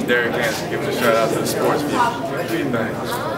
Derrick and giving a shout out to the sports people. Thanks.